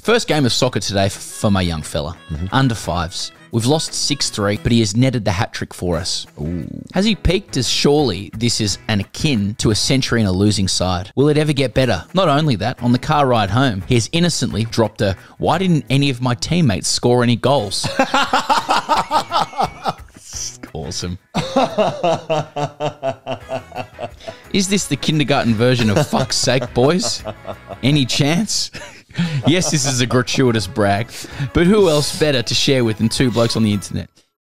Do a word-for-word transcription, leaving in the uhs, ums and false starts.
First game of soccer today f- for my young fella. Mm-hmm. Under fives. We've lost six three, but he has netted the hat-trick for us. Ooh. Has he peaked as surely this is an akin to a century in a losing side? Will it ever get better? Not only that, on the car ride home, he has innocently dropped a, why didn't any of my teammates score any goals? Awesome. Is this the kindergarten version of fuck's sake, boys? Any chance? Yes, this is a gratuitous brag, but who else better to share with than two blokes on the internet?